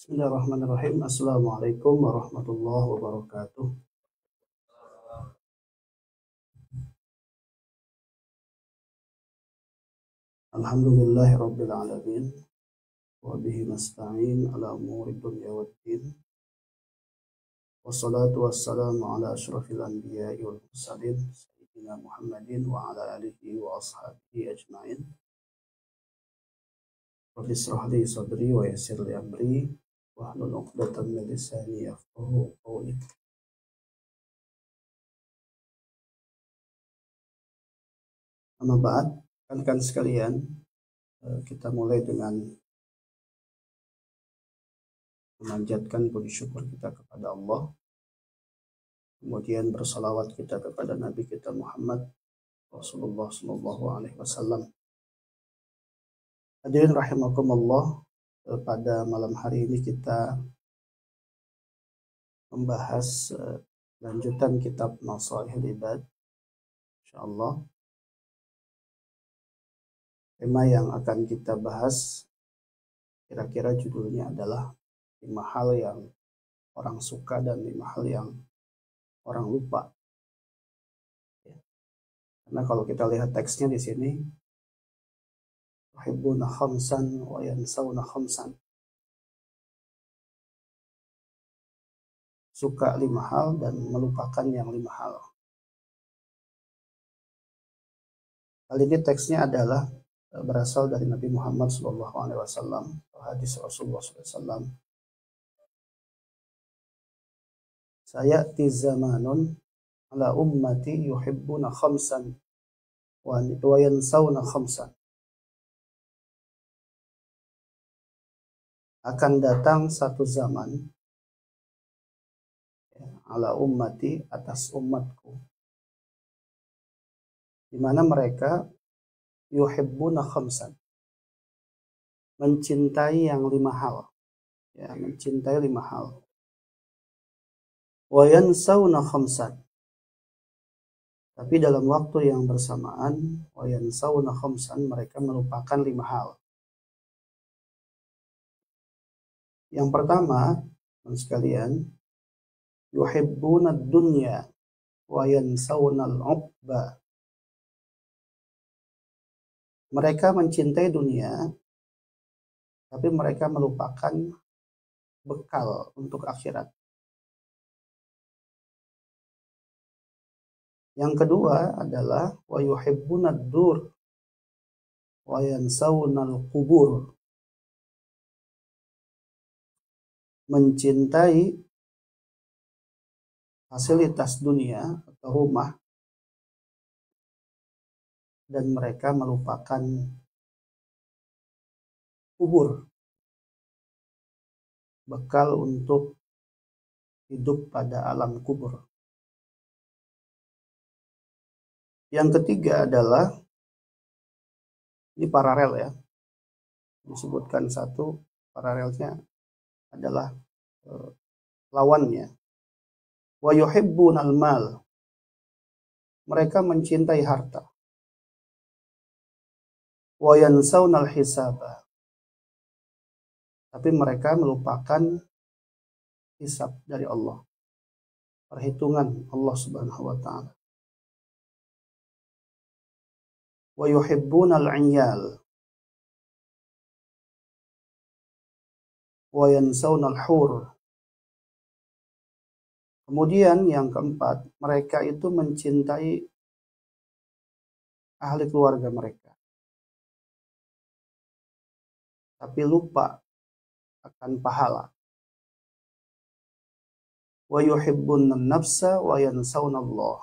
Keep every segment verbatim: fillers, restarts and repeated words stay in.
Bismillahirrahmanirrahim. Assalamualaikum warahmatullahi wabarakatuh. Alhamdulillahi rabbil alamin. Wa bihi nasta'in ala umuri dunya waddin. Wassalatu wassalamu ala asyrafil anbiya'i wal mursalin sayyidina Muhammadin wa ala alihi wa ashabihi ajma'in. Rabbi israh li sadri wa yassir li amri wahlul 'uqdatam min lisani yafqahu qawli. Amma ba'd, rekan-rekan sekalian, kita mulai dengan memanjatkan puji syukur kita kepada Allah, kemudian bersalawat kita kepada Nabi kita Muhammad Rasulullah Sallallahu Alaihi Wasallam. Hadirin rahimakumullah, pada malam hari ini kita membahas lanjutan kitab Nasaihul Ibad, insyaallah. Tema yang akan kita bahas kira-kira judulnya adalah lima hal yang orang suka dan lima hal yang orang lupa. Ya. Karena kalau kita lihat teksnya di sini, yuhibbuna khamsan wa yansawna khamsan. Suka lima hal dan melupakan yang lima hal. Kali ini teksnya adalah berasal dari Nabi Muhammad shallallahu alaihi wasallam, hadis Rasulullah shallallahu alaihi wasallam. Sayati zamanun ala ummati yuhibbuna khamsan wa yansawna khamsan. Akan datang satu zaman ya, ala ummati, atas umatku, di mana mereka yuhibbuna khamsan, mencintai yang lima hal, ya, mencintai lima hal. Wa yansawna khamsan, tapi dalam waktu yang bersamaan, wa yansawna khamsan, mereka melupakan lima hal. Yang pertama, teman sekalian, yuhibbuna dunya wa yansawna al-'uqba. Mereka mencintai dunia, tapi mereka melupakan bekal untuk akhirat. Yang kedua adalah wa yuhibbuna ad-dur wa yansawna al-qubur. Mencintai fasilitas dunia atau rumah, dan mereka melupakan kubur, bekal untuk hidup pada alam kubur. Yang ketiga adalah, ini paralel ya, disebutkan satu, paralelnya adalah eh, lawannya. Wa yuhibbunal mal, mereka mencintai harta. Wa yansawnal hisaba, tapi mereka melupakan hisab dari Allah, perhitungan Allah Subhanahu wa taala. Wa yuhibbunal 'iyal wa yansawnal hur. Kemudian yang keempat, mereka itu mencintai ahli keluarga mereka, tapi lupa akan pahala. Wa yuhibbun nafsa wa yansawna Allah.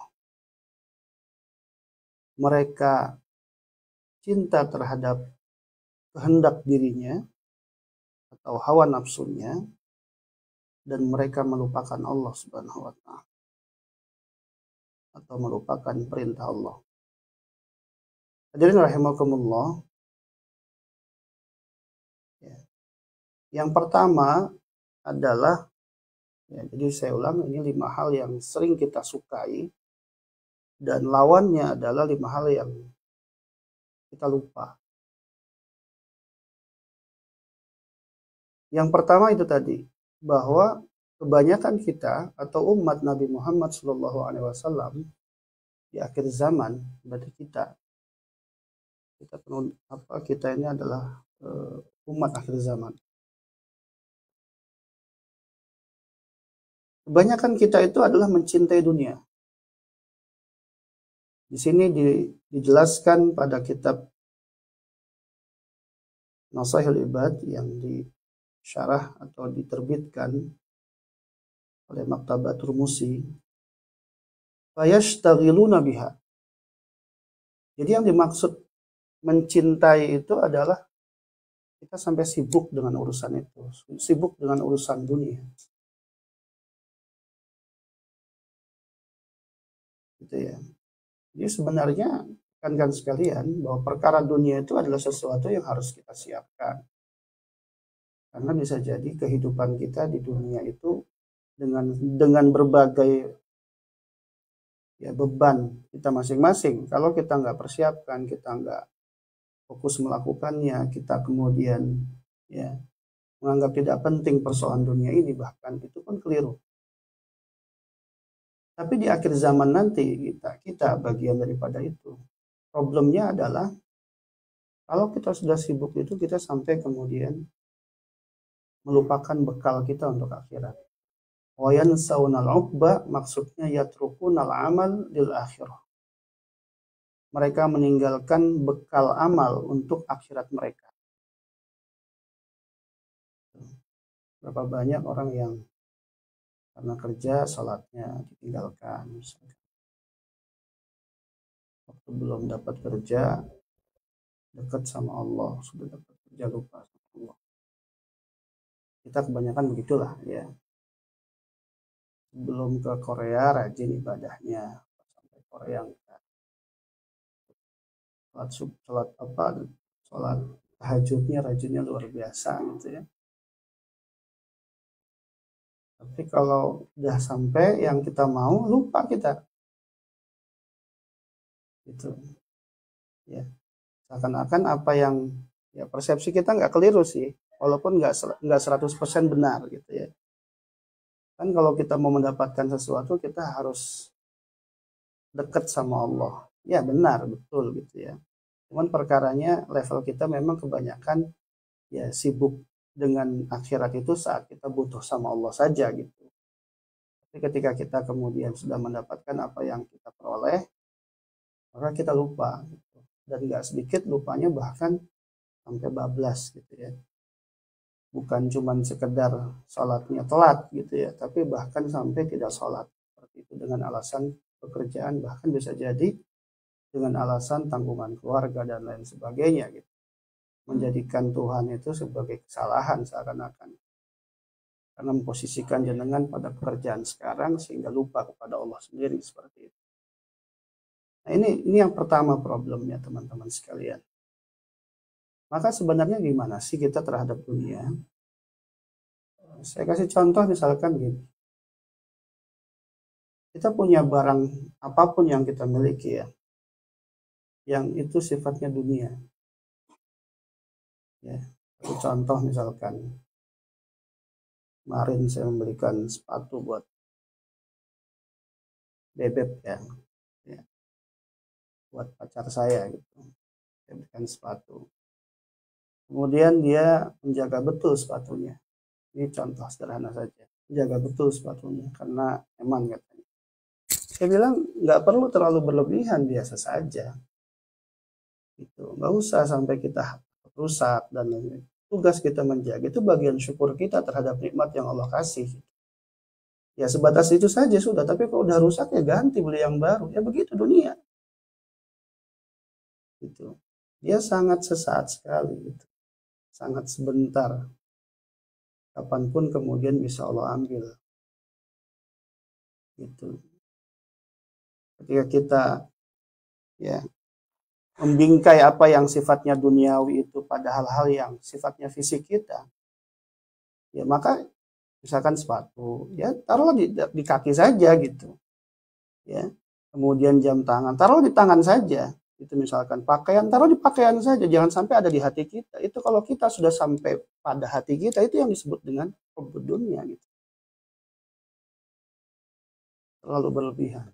Mereka cinta terhadap kehendak dirinya atau hawa nafsunya, dan mereka melupakan Allah Subhanahu wa taala atau melupakan perintah Allah. Hadirin rahimakumullah. Ya. Yang pertama adalah, ya, jadi saya ulang, ini lima hal yang sering kita sukai, dan lawannya adalah lima hal yang kita lupa. Yang pertama itu tadi, bahwa kebanyakan kita atau umat Nabi Muhammad shallallahu alaihi wasallam di akhir zaman, berarti kita kita penuh, apa kita ini adalah uh, umat akhir zaman. Kebanyakan kita itu adalah mencintai dunia. Di sini di, dijelaskan pada kitab Nasaihul Ibad yang disyarah atau diterbitkan oleh Maktabatul Musi, fayashtaghiluna biha. Jadi yang dimaksud mencintai itu adalah kita sampai sibuk dengan urusan itu, sibuk dengan urusan dunia. Gitu ya. Jadi sebenarnya kan sekalian bahwa perkara dunia itu adalah sesuatu yang harus kita siapkan. Karena bisa jadi kehidupan kita di dunia itu dengan dengan berbagai ya beban kita masing-masing. Kalau kita nggak persiapkan, kita nggak fokus melakukannya, kita kemudian ya menganggap tidak penting persoalan dunia ini, bahkan itu pun keliru. Tapi di akhir zaman nanti kita kita bagian daripada itu. Problemnya adalah kalau kita sudah sibuk itu, kita sampai kemudian melupakan bekal kita untuk akhirat. Wa yansawnal uqba, maksudnya yatrukunal amal lil akhirah. Mereka meninggalkan bekal amal untuk akhirat mereka. Berapa banyak orang yang karena kerja sholatnya ditinggalkan, misalkan. Waktu belum dapat kerja dekat sama Allah, sudah dapat kerja lupa sama Allah. Kita kebanyakan begitulah ya. Belum ke Korea rajin ibadahnya, sampai Korea enggak. Sholat, sholat apa? Sholat tahajudnya rajinnya luar biasa gitu ya. Tapi kalau udah sampai yang kita mau, lupa kita. Gitu. Ya. Seakan-akan apa yang ya persepsi kita nggak keliru sih, walaupun nggak nggak seratus persen benar gitu ya. Kan kalau kita mau mendapatkan sesuatu, kita harus dekat sama Allah. Ya benar, betul gitu ya. Cuman perkaranya level kita memang kebanyakan ya sibuk dengan akhirat itu saat kita butuh sama Allah saja gitu. Tapi ketika kita kemudian sudah mendapatkan apa yang kita peroleh, maka kita lupa gitu. Dan nggak sedikit lupanya bahkan sampai bablas gitu ya. Bukan cuma sekedar sholatnya telat gitu ya, tapi bahkan sampai tidak sholat seperti itu dengan alasan pekerjaan, bahkan bisa jadi dengan alasan tanggungan keluarga dan lain sebagainya gitu. Menjadikan Tuhan itu sebagai kesalahan seakan-akan, karena memposisikan jenengan pada pekerjaan sekarang sehingga lupa kepada Allah sendiri seperti itu. Nah ini ini yang pertama problemnya teman-teman sekalian. Maka sebenarnya gimana sih kita terhadap dunia? Saya kasih contoh misalkan gini. Kita punya barang apapun yang kita miliki ya, yang itu sifatnya dunia. Ya, contoh misalkan kemarin saya membelikan sepatu buat bebek ya, ya buat pacar saya gitu. Saya belikan sepatu. Kemudian dia menjaga betul sepatunya. Ini contoh sederhana saja. Menjaga betul sepatunya karena eman katanya. Saya bilang nggak perlu terlalu berlebihan, biasa saja. Gitu. Nggak usah sampai kita rusak dan lain-lain. Tugas kita menjaga itu bagian syukur kita terhadap nikmat yang Allah kasih. Ya sebatas itu saja sudah. Tapi kalau udah rusak ya ganti, beli yang baru. Ya begitu dunia. Gitu. Dia sangat sesaat sekali. Gitu. Sangat sebentar. Kapanpun kemudian bisa Allah ambil. Gitu. Ketika kita ya membingkai apa yang sifatnya duniawi itu pada hal-hal yang sifatnya fisik kita, ya maka misalkan sepatu, ya taruhlah di, di kaki saja gitu, ya. Kemudian jam tangan, taruh di tangan saja, Itu misalkan pakaian, taruh di pakaian saja, jangan sampai ada di hati kita. Itu kalau kita sudah sampai pada hati kita, itu yang disebut dengan hubbud dunya gitu. Terlalu berlebihan.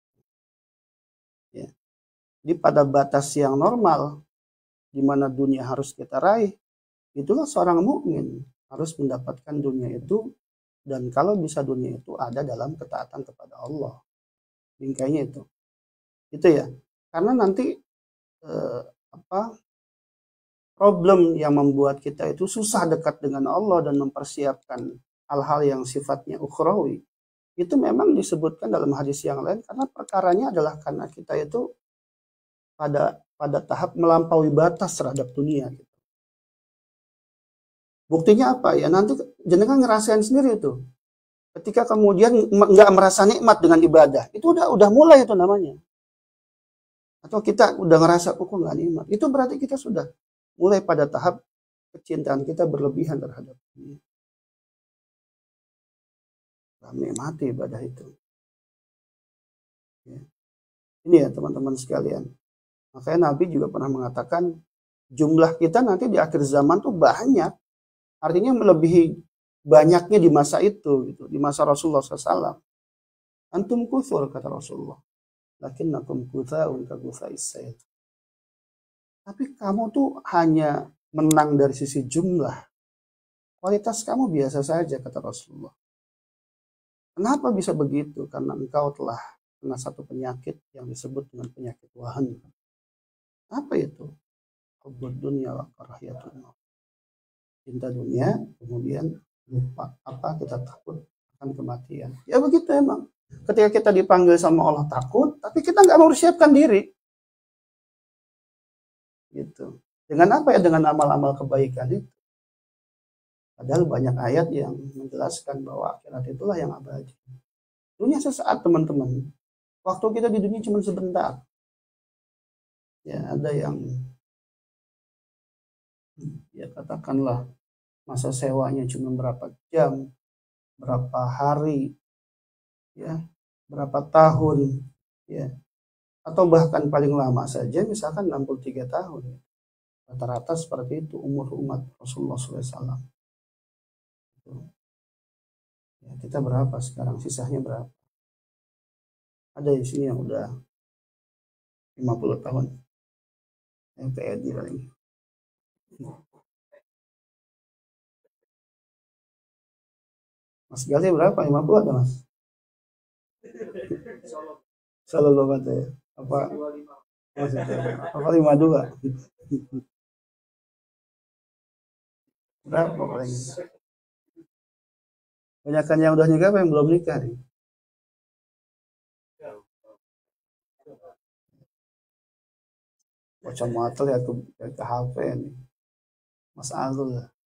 Ya. Jadi pada batas yang normal, di mana dunia harus kita raih, itulah seorang mukmin harus mendapatkan dunia itu, dan kalau bisa dunia itu ada dalam ketaatan kepada Allah. Bingkainya itu. Itu ya. Karena nanti eh, apa problem yang membuat kita itu susah dekat dengan Allah dan mempersiapkan hal-hal yang sifatnya ukhrawi, itu memang disebutkan dalam hadis yang lain, karena perkaranya adalah karena kita itu pada pada tahap melampaui batas terhadap dunia gitu. Buktinya apa ya? Nanti jenengan ngerasain sendiri itu. Ketika kemudian nggak merasa nikmat dengan ibadah, itu udah udah mulai itu namanya. Atau kita udah ngerasa kok nggak nikmat, itu berarti kita sudah mulai pada tahap kecintaan kita berlebihan terhadap dunia. Menikmati ibadah itu. Ya. Ini ya teman-teman sekalian. Makanya Nabi juga pernah mengatakan jumlah kita nanti di akhir zaman tuh banyak. Artinya melebihi banyaknya di masa itu, gitu. Di masa Rasulullah shallallahu alaihi wasallam. Antum kufur, kata Rasulullah. Lakinnakum kutha'un kagutha'is sayl. Tapi kamu tuh hanya menang dari sisi jumlah. Kualitas kamu biasa saja, kata Rasulullah. Kenapa bisa begitu? Karena engkau telah kena satu penyakit yang disebut dengan penyakit wahan. Apa itu? Hubbud dunya wa karahiyatul maut. Cinta dunia, kemudian lupa apa kita takut akan kematian. Ya begitu emang. Ketika kita dipanggil sama Allah takut, tapi kita nggak mau siapkan diri. Gitu. Dengan apa ya? Dengan amal-amal kebaikan itu. Padahal banyak ayat yang menjelaskan bahwa akhirat itulah yang abadi. Dunia sesaat teman-teman. Waktu kita di dunia cuma sebentar. Ya ada yang ya katakanlah masa sewanya cuma berapa jam, berapa hari, ya, berapa tahun, ya, atau bahkan paling lama saja misalkan enam puluh tiga tahun. Rata-rata seperti itu umur umat Rasulullah shallallahu alaihi wasallam. Ya, kita berapa sekarang? Sisanya berapa? Ada di sini yang udah lima puluh tahun. Yang P E D paling. Mas Gali berapa? lima puluh ada mas? Selalu kata ya. Apa? Apa lima puluh dua? Berapa paling? Banyakan yang udah nikah apa yang belum nikah nih? Bocah mata lihat ke, ke H P nih. Mas Alul lah.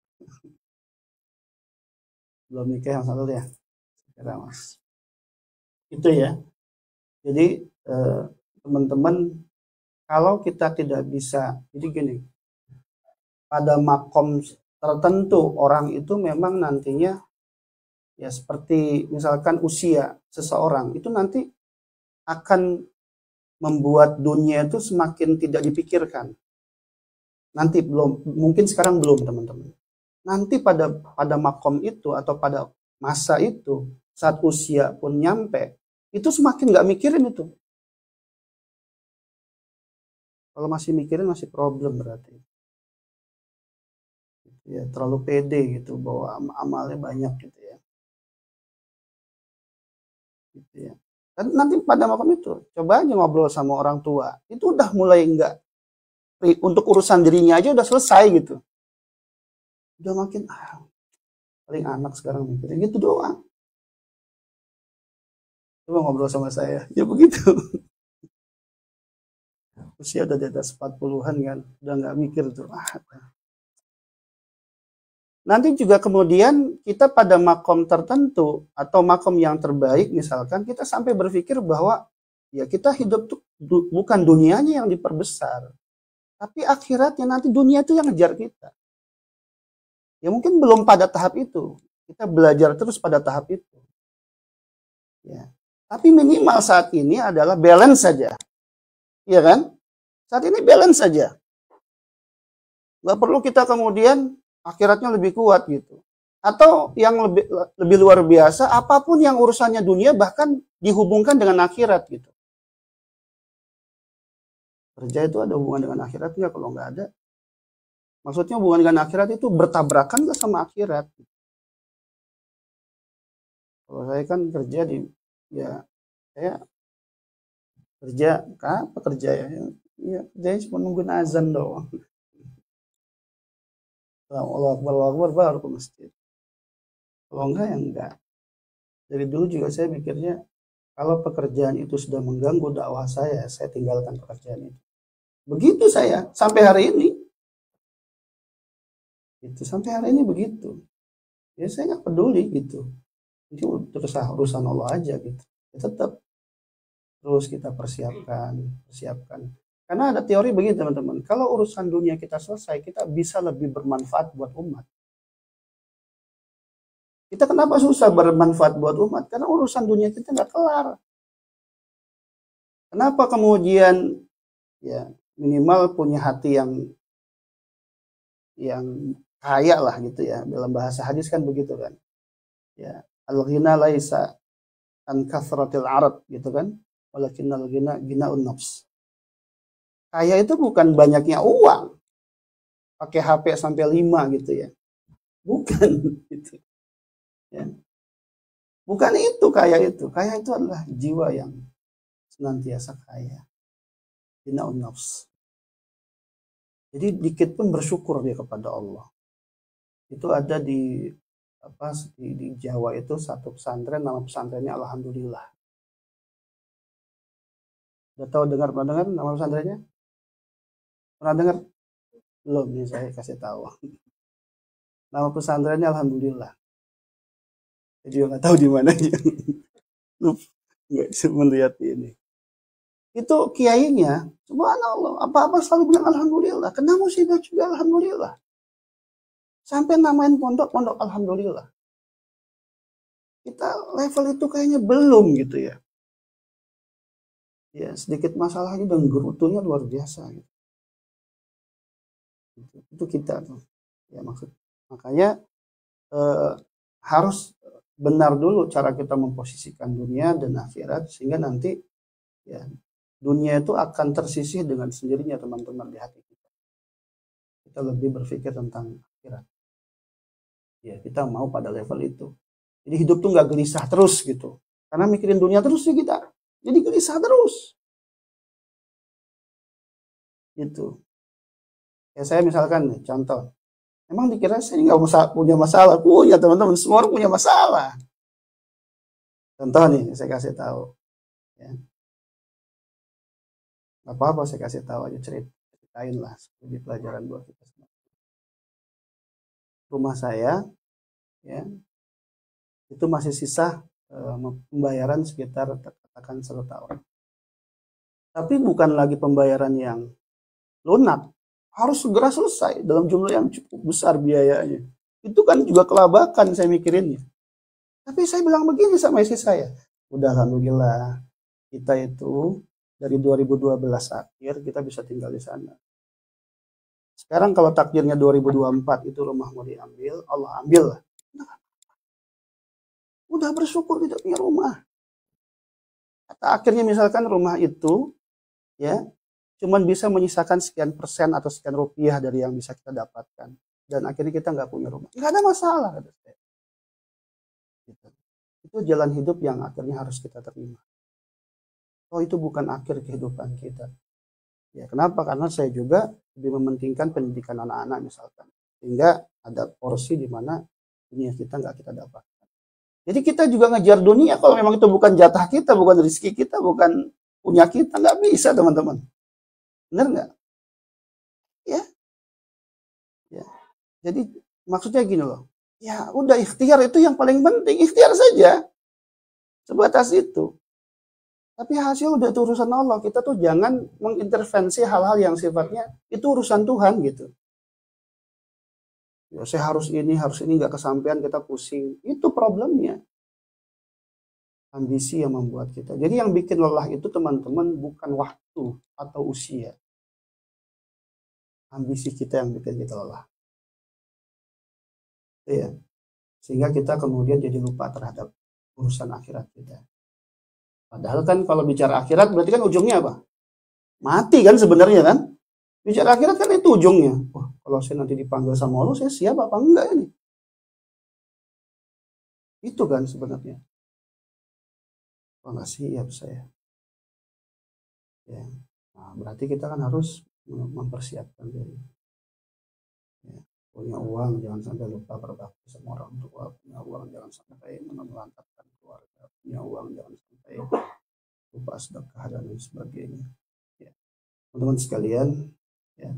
Belum nikah Mas Alul ya? Kira mas. Itu ya. Jadi eh, teman-teman, kalau kita tidak bisa, jadi gini, pada makom tertentu orang itu memang nantinya ya seperti misalkan usia seseorang itu nanti akan membuat dunia itu semakin tidak dipikirkan. Nanti belum, mungkin sekarang belum teman-teman. Nanti pada pada makom itu atau pada masa itu saat usia pun nyampe, itu semakin nggak mikirin itu. Kalau masih mikirin masih problem berarti. Ya terlalu pede gitu bahwa am amalnya banyak gitu ya. Gitu ya. Dan nanti pada makom itu coba aja ngobrol sama orang tua, itu udah mulai enggak, untuk urusan dirinya aja udah selesai gitu. Udah makin ah, paling anak sekarang mikirin gitu doang. Coba ngobrol sama saya, ya begitu. Usia udah di atas empat puluhan kan, udah nggak mikir tuh. Ah, nanti juga kemudian kita pada makom tertentu atau makom yang terbaik misalkan kita sampai berpikir bahwa ya kita hidup tuh du, bukan dunianya yang diperbesar, tapi akhiratnya, nanti dunia itu yang ngejar kita. Ya mungkin belum pada tahap itu, kita belajar terus pada tahap itu. Ya. Tapi minimal saat ini adalah balance saja, iya kan? Saat ini balance saja. Nggak perlu kita kemudian akhiratnya lebih kuat gitu. Atau yang lebih lebih luar biasa, apapun yang urusannya dunia bahkan dihubungkan dengan akhirat gitu. Kerja itu ada hubungan dengan akhirat nggak? Kalau nggak ada, maksudnya hubungan dengan akhirat itu bertabrakan nggak sama akhirat? Kalau saya kan kerja di, ya saya kerja, apa kerja ya? Ya kerjanya cuma nungguin azan doang. Allah Akbar, Allah Akbar baru ke masjid. Kalau enggak ya enggak. Dari dulu juga saya mikirnya kalau pekerjaan itu sudah mengganggu dakwah saya, saya tinggalkan pekerjaan itu. Begitu saya sampai hari ini. Itu sampai hari ini begitu. Ya saya nggak peduli gitu. Itu terus urusan Allah aja gitu. Ya, tetap terus kita persiapkan, persiapkan. Karena ada teori begini teman-teman. Kalau urusan dunia kita selesai, kita bisa lebih bermanfaat buat umat. Kita kenapa susah bermanfaat buat umat? Karena urusan dunia kita nggak kelar. Kenapa kemudian ya minimal punya hati yang yang kaya lah gitu ya. Dalam bahasa hadis kan begitu kan. Ya, al-ghina laisa an kathratil arad gitu kan. Walakinnal ghina ghinaun nafs. Kaya itu bukan banyaknya uang. Pakai H P sampai lima gitu ya. Bukan gitu. Ya. Bukan itu kaya itu. Kaya itu adalah jiwa yang senantiasa kaya. Ghinaun nafs. Jadi dikit pun bersyukur dia kepada Allah. Itu ada di apa di, di Jawa itu satu pesantren, nama pesantrennya Alhamdulillah. Udah tahu dengar pernah dengar nama pesantrennya? Pernah dengar? Belum nih saya kasih tahu. Nama pesantrennya Alhamdulillah. Saya juga nggak tahu di mana ya. Nggak bisa melihat ini. Itu kiainya, subhanallah, apa-apa selalu bilang Alhamdulillah. Kena musibah juga Alhamdulillah. Sampai namain pondok, pondok Alhamdulillah. Kita level itu kayaknya belum gitu ya. Ya sedikit masalahnya dan gerutunya luar biasa. Gitu. Itu, itu kita tuh. Ya maksud. Makanya eh, harus benar dulu cara kita memposisikan dunia dan akhirat sehingga nanti ya dunia itu akan tersisih dengan sendirinya teman-teman di hati kita. Kita lebih berpikir tentang akhirat. Ya kita mau pada level itu. Jadi hidup tuh nggak gelisah terus gitu. Karena mikirin dunia terus sih kita. Jadi gelisah terus. Gitu. Ya saya misalkan nih contoh. Emang dikira saya nggak punya masalah. Punya teman-teman. Semua orang punya masalah. Contoh nih saya kasih tahu. Ya. Gak apa-apa saya kasih tahu aja cerita, ceritain lah sebagai pelajaran buat kita semua. Rumah saya ya itu masih sisa e, pembayaran sekitar katakan satu tahun. Tapi bukan lagi pembayaran yang lunak, harus segera selesai dalam jumlah yang cukup besar biayanya. Itu kan juga kelabakan saya mikirinnya. Tapi saya bilang begini sama istri saya, udah alhamdulillah kita itu dari dua ribu dua belas akhir kita bisa tinggal di sana. Sekarang kalau takdirnya dua ribu dua puluh empat itu rumah mau diambil, Allah ambil lah. Udah bersyukur tidak punya rumah. Kata akhirnya misalkan rumah itu ya cuman bisa menyisakan sekian persen atau sekian rupiah dari yang bisa kita dapatkan. Dan akhirnya kita nggak punya rumah. Nggak ada masalah. Kata saya. Gitu. Itu jalan hidup yang akhirnya harus kita terima. Oh itu bukan akhir kehidupan kita. Ya kenapa? Karena saya juga lebih mementingkan pendidikan anak-anak misalkan. Sehingga ada porsi di mana dunia kita nggak kita dapatkan. Jadi kita juga ngejar dunia kalau memang itu bukan jatah kita, bukan rezeki kita, bukan punya kita. Nggak bisa teman-teman. Benar nggak? Ya. Ya. Jadi maksudnya gini loh. Ya udah ikhtiar itu yang paling penting. Ikhtiar saja. Sebatas itu. Tapi hasil udah itu urusan Allah. Kita tuh jangan mengintervensi hal-hal yang sifatnya itu urusan Tuhan gitu. Ya saya harus ini, harus ini nggak kesampaian kita pusing. Itu problemnya. Ambisi yang membuat kita. Jadi yang bikin lelah itu teman-teman bukan waktu atau usia. ambisi kita yang bikin kita lelah. Ya. Sehingga kita kemudian jadi lupa terhadap urusan akhirat kita. Padahal kan kalau bicara akhirat berarti kan ujungnya apa? Mati kan sebenarnya kan? Bicara akhirat kan itu ujungnya. Wah, kalau saya nanti dipanggil sama Allah, saya siap apa enggak ini? Itu kan sebenarnya. Oh, enggak siap saya. Ya. Nah, berarti kita kan harus mempersiapkan diri. Ya. Punya uang jangan sampai lupa berbakti sama orang tua. Punya uang jangan sampai menelantarkan keluarga. Punya uang jangan sampai lupa sedekah dan lain sebagainya. Ya. Teman-teman sekalian, ya.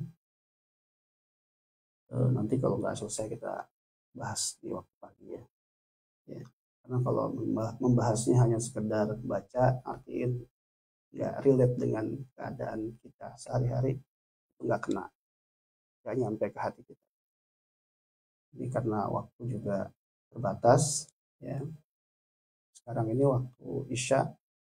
E, nanti kalau nggak selesai kita bahas di waktu pagi ya. Ya. Karena kalau membahasnya hanya sekedar baca, artiin nggak relate dengan keadaan kita sehari-hari, itu nggak kena, nggak nyampe ke hati kita. Ini karena waktu juga terbatas, ya. Sekarang ini waktu Isya,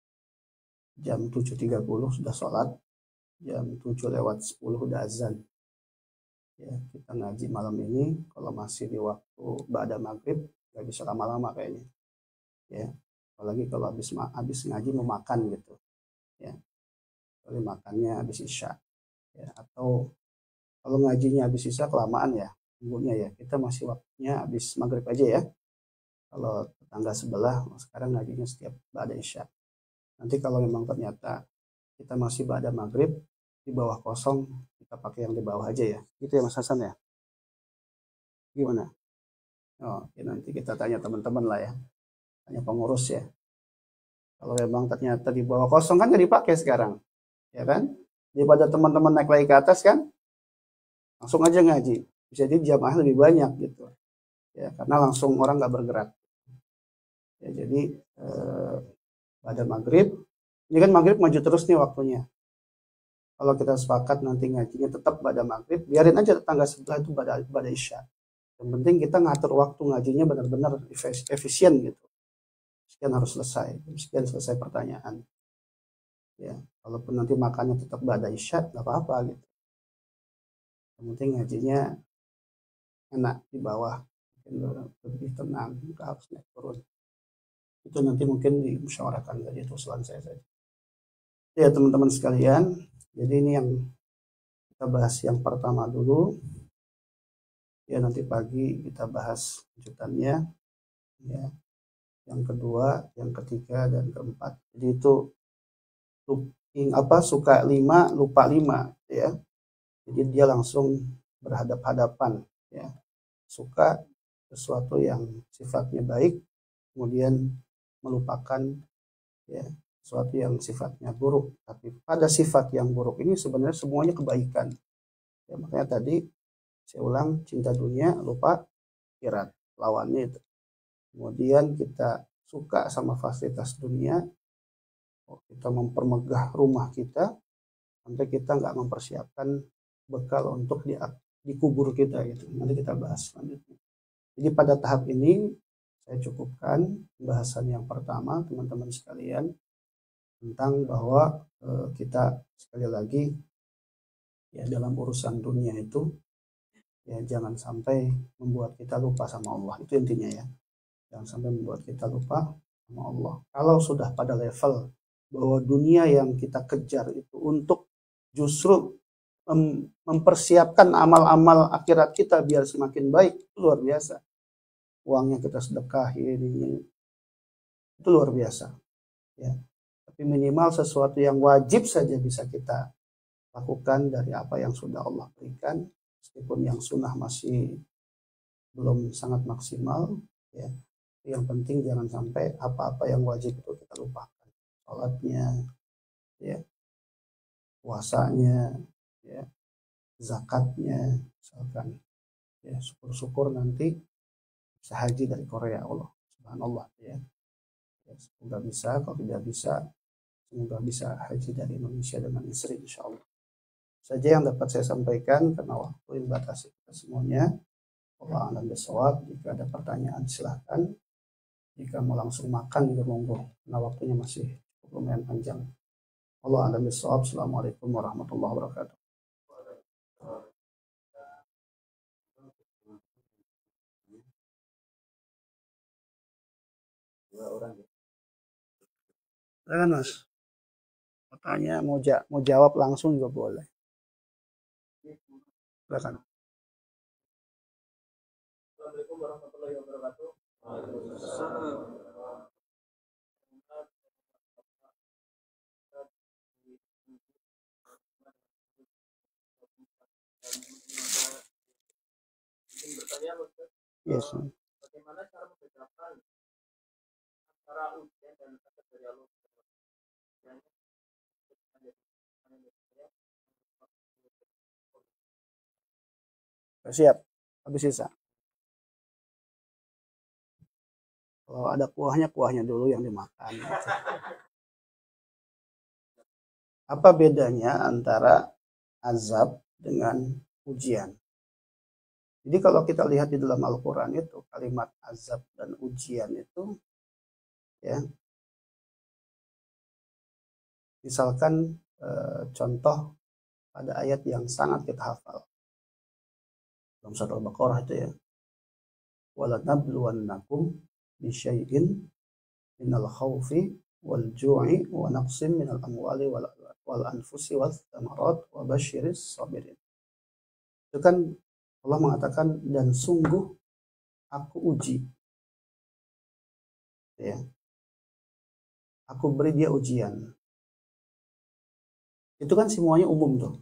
jam tujuh tiga puluh sudah sholat, jam tujuh lewat sepuluh udah azan. Ya, kita ngaji malam ini, kalau masih di waktu ba'da maghrib, nggak bisa lama-lama kayaknya. Ya, apalagi kalau habis habis ngaji mau makan gitu, ya, kalau makannya habis isya, ya, atau kalau ngajinya habis isya kelamaan ya, tunggunya ya, kita masih waktunya habis maghrib aja ya. Kalau tetangga sebelah sekarang ngajinya setiap ba'da isya. Nanti kalau memang ternyata kita masih ba'da maghrib di bawah kosong, kita pakai yang di bawah aja ya, gitu ya Mas Hasan ya. Gimana? Oh, ya nanti kita tanya teman-teman lah ya. Hanya pengurus ya. Kalau memang ternyata di bawah kosong kan nggak dipakai sekarang, ya kan? Daripada teman-teman naik lagi ke atas kan, langsung aja ngaji. Bisa jadi jamaah lebih banyak gitu, ya karena langsung orang nggak bergerak. Ya jadi eh, pada maghrib, ini kan maghrib maju terus nih waktunya. Kalau kita sepakat nanti ngajinya tetap pada maghrib, biarin aja tetangga sebelah itu pada pada isya. Yang penting kita ngatur waktu ngajinya benar-benar efisien gitu. Sekian harus selesai, sekian selesai pertanyaan. Ya, walaupun nanti makannya tetap pada isya, nggak apa-apa gitu. Yang penting ngajinya enak di bawah, lebih tenang, nggak harus naik turun. Itu nanti mungkin dimusyawarahkan saja, itu usulan saya saja. Ya teman-teman sekalian, jadi ini yang kita bahas yang pertama dulu. Ya nanti pagi kita bahas lanjutannya. Ya. Yang kedua, yang ketiga, dan keempat. Jadi itu apa suka lima, lupa lima, ya. Jadi dia langsung berhadap-hadapan, ya. Suka sesuatu yang sifatnya baik, kemudian melupakan ya sesuatu yang sifatnya buruk. Tapi pada sifat yang buruk ini sebenarnya semuanya kebaikan. Ya, makanya tadi saya ulang, cinta dunia, lupa akhirat, lawannya itu. Kemudian kita suka sama fasilitas dunia, kita mempermegah rumah kita, sampai kita nggak mempersiapkan bekal untuk di, dikubur kita gitu. Nanti kita bahas selanjutnya. Jadi pada tahap ini saya cukupkan pembahasan yang pertama teman-teman sekalian tentang bahwa e, kita sekali lagi ya dalam urusan dunia itu ya jangan sampai membuat kita lupa sama Allah, itu intinya ya. Jangan sampai membuat kita lupa sama Allah. Kalau sudah pada level bahwa dunia yang kita kejar itu untuk justru mem mempersiapkan amal-amal akhirat kita biar semakin baik, itu luar biasa. Uangnya kita sedekahin, ini itu luar biasa. Ya. Tapi minimal sesuatu yang wajib saja bisa kita lakukan dari apa yang sudah Allah berikan, meskipun yang sunnah masih belum sangat maksimal, ya. Yang penting jangan sampai apa-apa yang wajib itu kita lupakan. Salatnya, ya, puasanya, ya, zakatnya, misalkan, ya, syukur-syukur nanti bisa haji dari Korea, Allah, subhanallah, ya. Ya, semoga bisa, kalau tidak bisa, semoga bisa haji dari Indonesia dengan istri, insya Allah. Saja yang dapat saya sampaikan karena waktu yang batasi kita semuanya. Allah a'lam bishawab. Jika ada pertanyaan silahkan. Jika mau langsung makan juga monggo, karena waktunya masih cukup lumayan panjang. Allah a'lam bishawab. Assalamualaikum warahmatullahi wabarakatuh. Silakan Mas. Mau tanya, mau, ja mau jawab langsung juga boleh. Silakan. Assalamualaikum warahmatullahi wabarakatuh. Ingin bertanya, Ustaz, Yes. bagaimana cara membedakan antara ujian dan azab dari Allah? Siap. Habis sisa. Kalau ada kuahnya, kuahnya dulu yang dimakan. Apa bedanya antara azab dengan ujian? Jadi kalau kita lihat di dalam Al-Quran itu, kalimat azab dan ujian itu, ya, misalkan eh, contoh pada ayat yang sangat kita hafal. Dalam surat Al-Baqarah itu ya. وَلَنَبْلُوَنَّكُمْ بِشَيْءٍ مِنَ الْخَوْفِ وَالْجُوعِ وَنَقْصٍ مِنَ الْأَمْوَالِ وَالْأَنْفُسِ وَالثَّمَرَاتِ وَبَشِّرِ الصَّابِرِينَ. Itu kan Allah mengatakan, dan sungguh aku uji. Ya. Aku beri dia ujian. Itu kan semuanya umum tuh.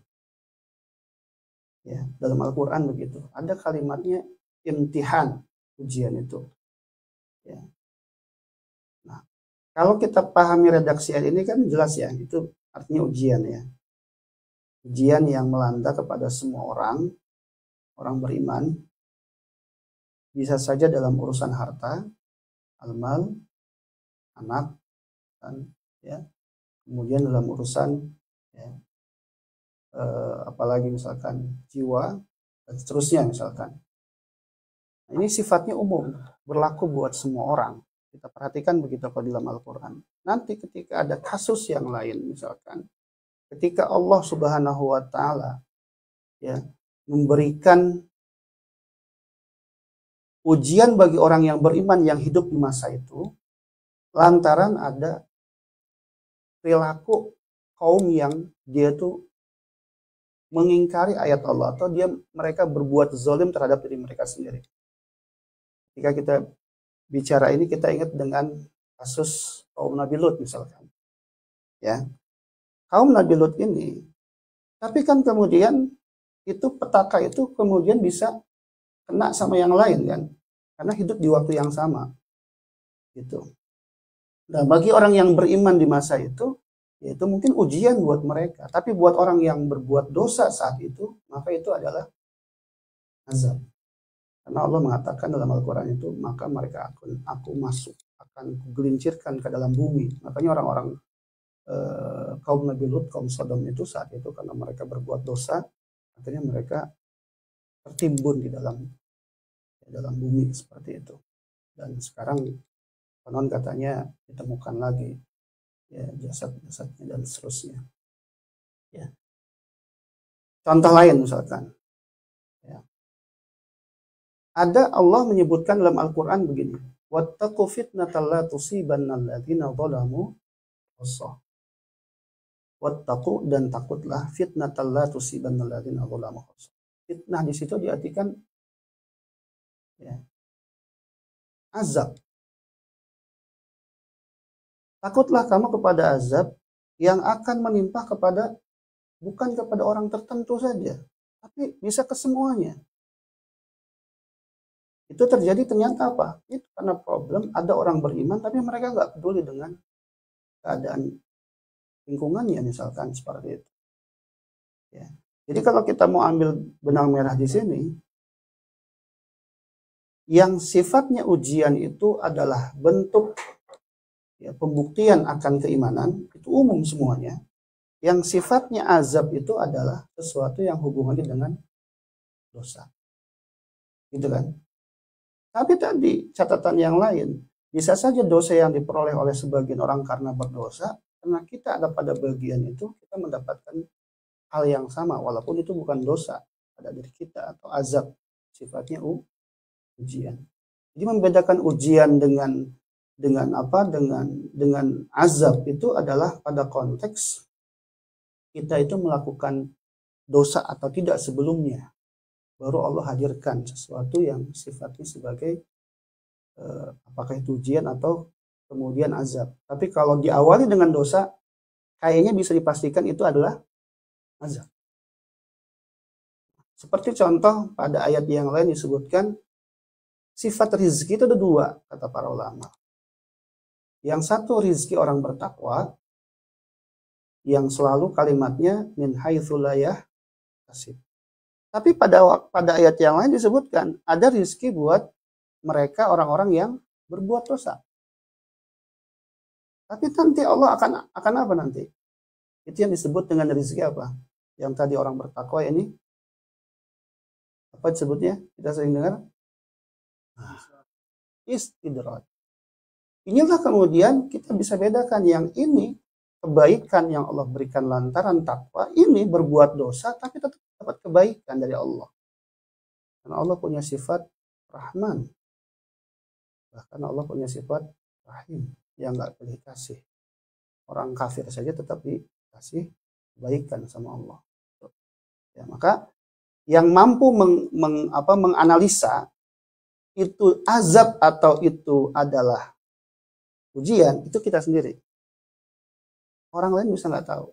Ya, dalam Al-Quran begitu. Ada kalimatnya imtihan, ujian itu. Ya. Nah, kalau kita pahami redaksi ayat ini kan jelas ya, itu artinya ujian ya. Ujian yang melanda kepada semua orang, orang beriman, bisa saja dalam urusan harta, almal, anak, dan ya, kemudian dalam urusan ya, eh, apalagi misalkan jiwa dan seterusnya misalkan. Nah, ini sifatnya umum, berlaku buat semua orang. Kita perhatikan begitu kalau dalam Al-Quran. Nanti ketika ada kasus yang lain misalkan, ketika Allah Subhanahu wa taala ya memberikan ujian bagi orang yang beriman yang hidup di masa itu, lantaran ada perilaku kaum yang dia tuh mengingkari ayat Allah, atau dia mereka berbuat zalim terhadap diri mereka sendiri. Jika kita bicara ini, kita ingat dengan kasus kaum Nabi Lut misalkan. Ya. Kaum Nabi Lut ini, tapi kan kemudian itu petaka itu kemudian bisa kena sama yang lain kan, karena hidup di waktu yang sama. Gitu. Nah, bagi orang yang beriman di masa itu, yaitu mungkin ujian buat mereka. Tapi buat orang yang berbuat dosa saat itu, maka itu adalah azab. Karena Allah mengatakan dalam Al-Quran itu, maka mereka akan aku masuk, akan kugelincirkan ke dalam bumi. Makanya orang-orang eh, kaum Nabi Lut, kaum Sodom itu saat itu karena mereka berbuat dosa, akhirnya mereka tertimbun di dalam di dalam bumi seperti itu. Dan sekarang konon katanya ditemukan lagi ya jasad-jasadnya dan seterusnya. Ya. Contoh lain misalkan, ya. Ada Allah menyebutkan dalam Al-Quran begini, wattaqu fitnatal la tusibanna alladziina zalamu khassah. Wattaqu, dan takutlah fitnatal la tusibanna alladziina zalamu khassah. Fitnah di situ diartikan ya, azab. Takutlah kamu kepada azab yang akan menimpa kepada, bukan kepada orang tertentu saja, tapi bisa ke semuanya. Itu terjadi ternyata apa? Itu karena problem ada orang beriman tapi mereka nggak peduli dengan keadaan lingkungannya misalkan seperti itu. Ya. Jadi kalau kita mau ambil benang merah di sini, yang sifatnya ujian itu adalah bentuk ya, pembuktian akan keimanan, itu umum semuanya. Yang sifatnya azab itu adalah sesuatu yang hubungannya dengan dosa. Gitu kan? Tapi tadi catatan yang lain, bisa saja dosa yang diperoleh oleh sebagian orang karena berdosa, karena kita ada pada bagian itu, kita mendapatkan hal yang sama, walaupun itu bukan dosa pada diri kita, atau azab, sifatnya ujian. Jadi membedakan ujian dengan dengan apa dengan dengan azab itu adalah pada konteks kita itu melakukan dosa atau tidak sebelumnya, baru Allah hadirkan sesuatu yang sifatnya sebagai eh, apakah itu ujian atau kemudian azab. Tapi kalau diawali dengan dosa, kayaknya bisa dipastikan itu adalah azab. Seperti contoh pada ayat yang lain disebutkan sifat rizki itu ada dua, kata para ulama. Yang satu rizki orang bertakwa, yang selalu kalimatnya min haitsu la yahtasib. Tapi pada pada ayat yang lain disebutkan ada rizki buat mereka orang-orang yang berbuat dosa. Tapi nanti Allah akan akan apa nanti? Itu yang disebut dengan rizki apa? Yang tadi orang bertakwa ini apa disebutnya? Kita sering dengar istidraj. Inilah kemudian kita bisa bedakan yang ini kebaikan yang Allah berikan lantaran takwa, ini berbuat dosa tapi tetap dapat kebaikan dari Allah. Karena Allah punya sifat Rahman. Bahkan Allah punya sifat Rahim yang nggak pilih kasih. Orang kafir saja tetap dikasih kebaikan sama Allah. Ya, maka yang mampu meng, meng, apa, menganalisa itu azab atau itu adalah ujian, itu kita sendiri. Orang lain bisa nggak tahu.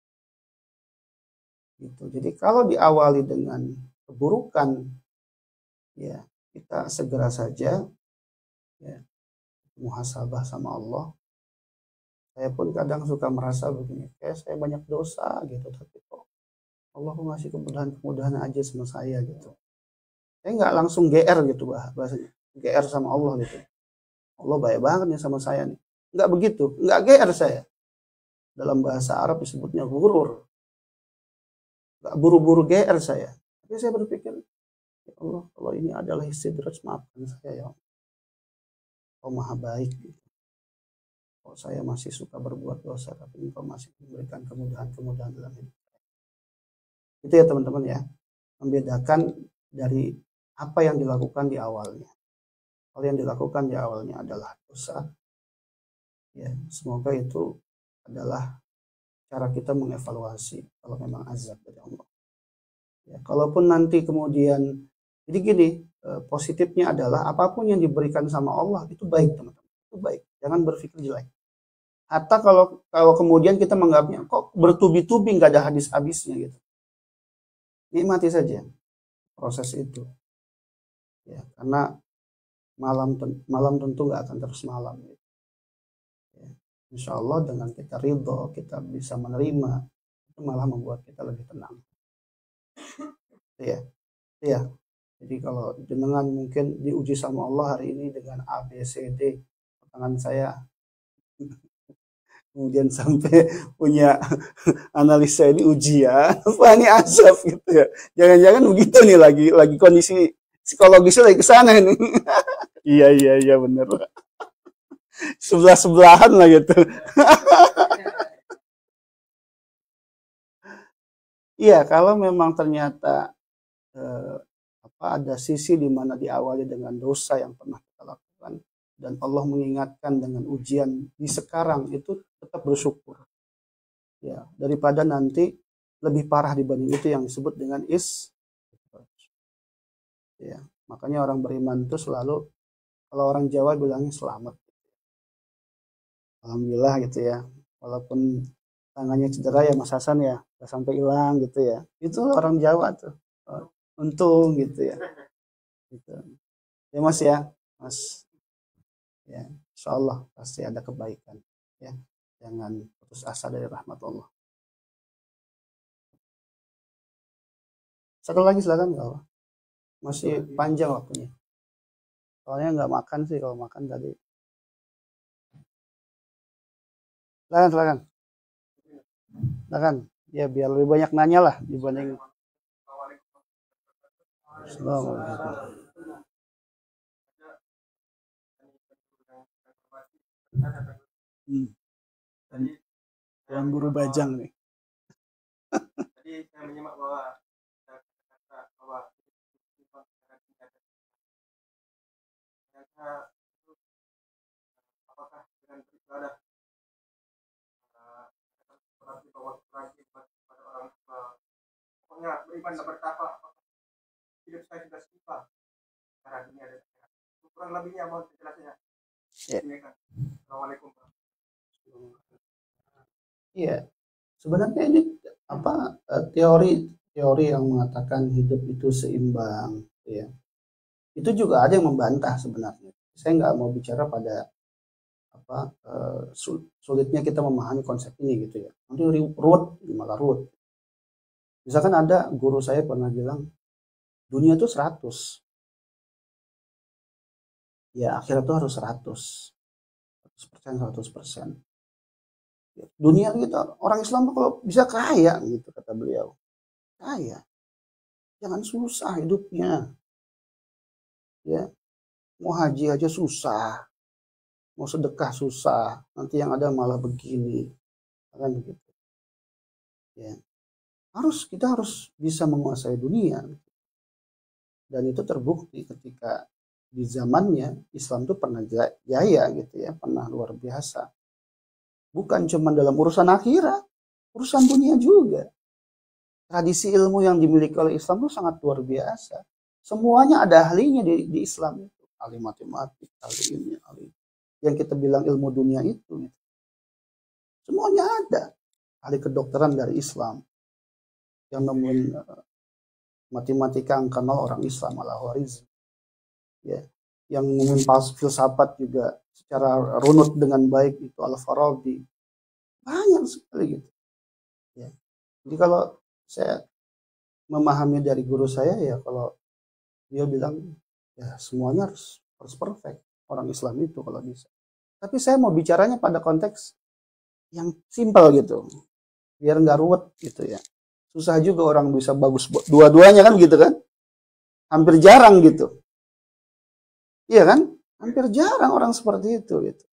Gitu. Jadi kalau diawali dengan keburukan, ya kita segera saja ya, muhasabah sama Allah. Saya pun kadang suka merasa begini, kayak saya banyak dosa gitu, tapi kok Allah ngasih kemudahan-kemudahan aja sama saya gitu. Saya nggak langsung G R gitu bahasanya, G R sama Allah gitu. Allah baik banget nih sama saya nih. Nggak begitu, nggak G R saya. Dalam bahasa Arab disebutnya ghurur. Nggak buru-buru G R saya. Tapi saya berpikir, ya Allah, kalau ini adalah istidraj, maafkan saya ya. Kau maha baik gitu. Kalau saya masih suka berbuat dosa, tapi Engkau masih memberikan kemudahan-kemudahan dalam hidup. Itu ya teman-teman ya, membedakan dari apa yang dilakukan di awalnya. Kalau yang dilakukan di awalnya adalah dosa, ya semoga itu adalah cara kita mengevaluasi kalau memang azab dari Allah. Ya, kalaupun nanti kemudian, jadi gini, positifnya adalah apapun yang diberikan sama Allah itu baik teman-teman, itu baik. Jangan berpikir jelek. Hatta kalau kalau kemudian kita menganggapnya kok bertubi-tubi nggak ada habis-habisnya gitu. Nikmati saja proses itu. Ya, karena malam malam tentu nggak akan terus malam. Gitu. Ya, insya Allah dengan kita ridho, kita bisa menerima, itu malah membuat kita lebih tenang. Ya, ya. Jadi kalau jenengan mungkin diuji sama Allah hari ini dengan A, B, C, D, tangan saya, kemudian sampai punya analisa ini ujian, apa ini azab gitu ya. Jangan-jangan begitu nih lagi lagi kondisi psikologisnya lagi ke sana ini. Iya iya iya bener. Sebelah-sebelahan lah gitu. Iya, kalau memang ternyata eh, apa ada sisi di mana diawali dengan dosa yang pernah kita lakukan dan Allah mengingatkan dengan ujian di sekarang, itu tetap bersyukur. Ya, daripada nanti lebih parah dibanding itu yang disebut dengan is. Ya, makanya orang beriman itu selalu, kalau orang Jawa bilangnya selamat. Alhamdulillah gitu ya. Walaupun tangannya cedera ya Mas Hasan ya, nggak sampai hilang gitu ya. Itu orang Jawa tuh. Untung gitu ya. Gitu. Ya Mas ya, Mas. Ya, insya Allah pasti ada kebaikan. Ya, jangan putus asa dari rahmat Allah. Satu lagi silakan nggak apa? Masih panjang waktunya. Soalnya nggak makan sih, kalau makan tadi. Silakan, silakan. Silakan. Ya biar lebih banyak nanya lah dibanding. Assalamualaikum. Hmm. Yang guru bajang nih. Jadi saya menyimak bahwa kata bahwa ternyata apakah dengan beribadah, uh, berarti bahwa berarti pada orang tua, pokoknya beriman dan bertakwa, hidup saya sudah setimpal cara dunia dan akhirat. Kurang lebihnya mohon penjelasannya. Ya. Assalamualaikum. Iya, sebenarnya ini apa teori teori yang mengatakan hidup itu seimbang, ya. Itu juga ada yang membantah sebenarnya. Saya nggak mau bicara pada apa uh, sulitnya kita memahami konsep ini gitu ya. Nanti ruwet, malah ruwet. Misalkan ada guru saya pernah bilang dunia itu seratus. Ya akhirat itu harus seratus. seratus persen, seratus persen. Dunia kita orang Islam kalau bisa kaya gitu kata beliau. Kaya. Jangan susah hidupnya. Ya. Mau haji aja susah. Mau sedekah susah. Nanti yang ada malah begini. Kan begitu. Ya. Harus kita harus bisa menguasai dunia. Dan itu terbukti ketika di zamannya Islam itu pernah jaya gitu ya, pernah luar biasa. Bukan cuma dalam urusan akhirat, urusan dunia juga. Tradisi ilmu yang dimiliki oleh Islam itu sangat luar biasa. Semuanya ada ahlinya di, di Islam itu. Ahli matematik, ahli ini, ahli yang kita bilang ilmu dunia itu. Gitu. Semuanya ada. Ahli kedokteran dari Islam. Yang nemuin uh, matematika angka nol orang Islam, Al-Khwarizmi. Ya. Yang nemuin filsafat juga secara runut dengan baik itu Al-Farabi. Banyak sekali gitu. Ya. Jadi kalau saya memahami dari guru saya ya kalau dia bilang ya semuanya harus harus perfect orang Islam itu kalau bisa. Tapi saya mau bicaranya pada konteks yang simpel gitu. Biar nggak ruwet gitu ya. Susah juga orang bisa bagus dua-duanya kan gitu kan. Hampir jarang gitu. Iya kan? Hampir jarang orang seperti itu gitu.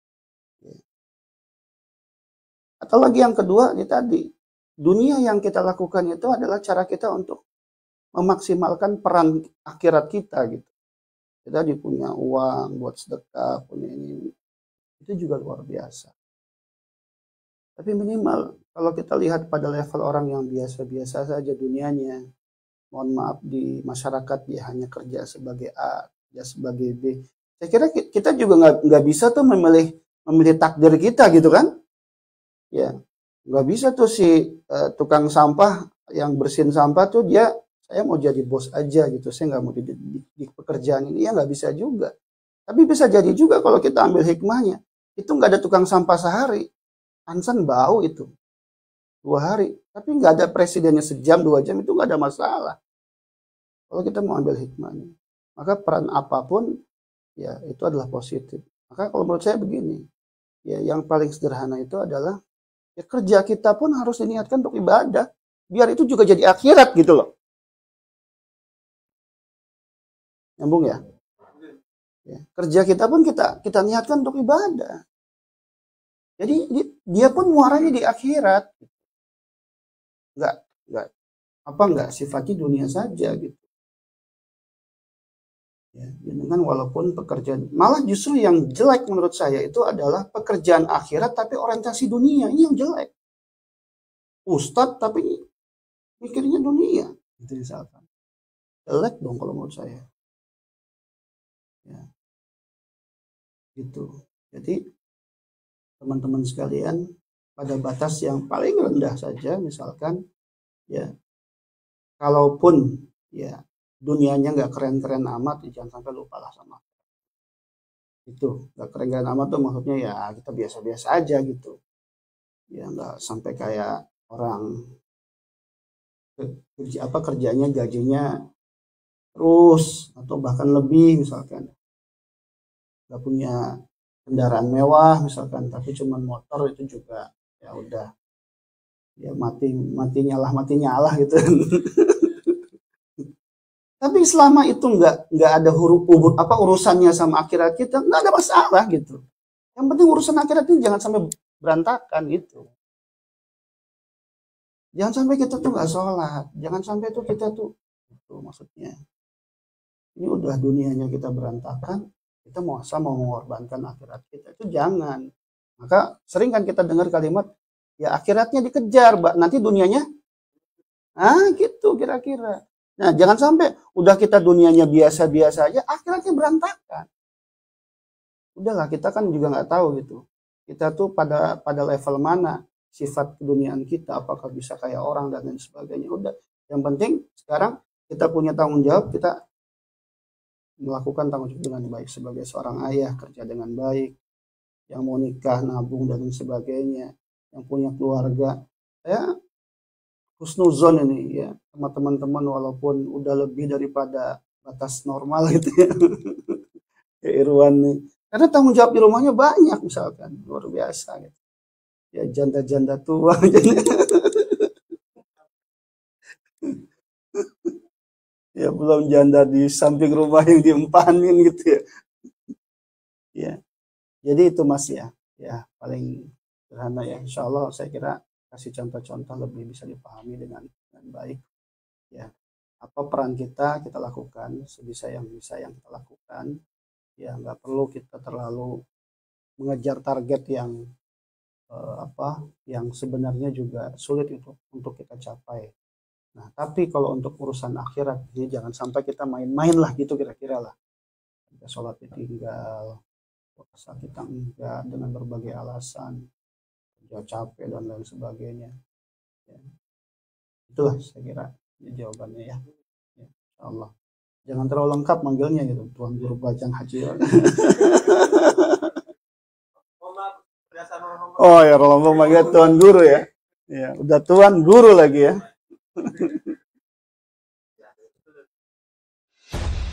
Atau lagi yang kedua ini tadi, dunia yang kita lakukan itu adalah cara kita untuk memaksimalkan peran akhirat kita gitu. Kita punya uang buat sedekah, punya ini, itu juga luar biasa. Tapi minimal kalau kita lihat pada level orang yang biasa-biasa saja dunianya, mohon maaf di masyarakat dia hanya kerja sebagai A, kerja sebagai B. Saya kira kita juga nggak nggak bisa tuh memilih memilih takdir kita gitu kan? Ya, nggak bisa tuh si uh, tukang sampah yang bersihin sampah tuh dia saya mau jadi bos aja gitu, saya nggak mau di, di, di pekerjaan ini ya nggak bisa juga. Tapi bisa jadi juga kalau kita ambil hikmahnya, itu nggak ada tukang sampah sehari, Ansan bau itu dua hari, tapi nggak ada presidennya sejam dua jam itu nggak ada masalah. Kalau kita mau ambil hikmahnya, maka peran apapun ya itu adalah positif. Maka kalau menurut saya begini, ya yang paling sederhana itu adalah ya kerja kita pun harus diniatkan untuk ibadah. Biar itu juga jadi akhirat gitu loh. Nyambung ya? Ya kerja kita pun kita kita niatkan untuk ibadah. Jadi dia pun muaranya di akhirat. Enggak, enggak. Apa enggak sifatnya dunia saja gitu. Ya, dengan walaupun pekerjaan malah justru yang jelek menurut saya itu adalah pekerjaan akhirat tapi orientasi dunia, ini yang jelek. Ustadz tapi mikirnya dunia gitu misalkan. Jelek dong kalau menurut saya. Ya. Gitu. Jadi teman-teman sekalian pada batas yang paling rendah saja misalkan ya kalaupun ya dunianya nggak keren-keren amat ya jangan sampai lupalah sama itu. Nggak keren-keren amat tuh maksudnya ya kita biasa-biasa aja gitu ya, nggak sampai kayak orang kerja apa kerjanya gajinya terus atau bahkan lebih misalkan nggak punya kendaraan mewah misalkan tapi cuma motor itu juga ya udah ya mati mati nyala mati nyala gitu. Tapi selama itu nggak nggak ada huruf ubur apa urusannya sama akhirat kita nggak ada masalah gitu. Yang penting urusan akhirat ini jangan sampai berantakan gitu. Jangan sampai kita tuh nggak sholat, jangan sampai tuh kita tuh itu maksudnya ini udah dunianya kita berantakan, kita mau asal mau mengorbankan akhirat kita, itu jangan. Maka sering kan kita dengar kalimat, ya akhiratnya dikejar, Mbak, nanti dunianya, ah gitu kira-kira. Nah jangan sampai udah kita dunianya biasa-biasa aja, akhiratnya berantakan. Udahlah, kita kan juga nggak tahu gitu. Kita tuh pada pada level mana sifat keduniaan kita, apakah bisa kayak orang dan lain sebagainya. Udah, yang penting sekarang kita punya tanggung jawab, kita melakukan tanggung jawab dengan baik sebagai seorang ayah, kerja dengan baik, yang mau nikah, nabung dan lain sebagainya, yang punya keluarga. Saya husnuzon ini ya sama teman-teman, walaupun udah lebih daripada batas normal gitu ya. Ya Irwan nih. Karena tanggung jawab di rumahnya banyak misalkan, luar biasa gitu. Ya janda-janda tua. Ya belum janda di samping rumah yang diempanin gitu ya. Ya. Jadi itu Mas ya. Ya paling sederhana ya. Insya Allah saya kira kasih contoh-contoh lebih bisa dipahami dengan, dengan baik. Ya. Apa peran kita kita lakukan sebisa yang bisa yang kita lakukan. Ya nggak perlu kita terlalu mengejar target yang eh, apa yang sebenarnya juga sulit itu untuk kita capai. Nah tapi kalau untuk urusan akhirat ini jangan sampai kita main-main lah gitu kira-kira lah. Kita sholat ditinggal, puasa kita enggak dengan berbagai alasan, kerja capek dan lain sebagainya. Ya. Itulah saya kira jawabannya ya. Ya Insya Allah. Jangan terlalu lengkap manggilnya gitu, Tuan Guru Bajang Haji. Oh ya, kalau manggil Tuan Guru ya. Ya, udah Tuan Guru lagi ya.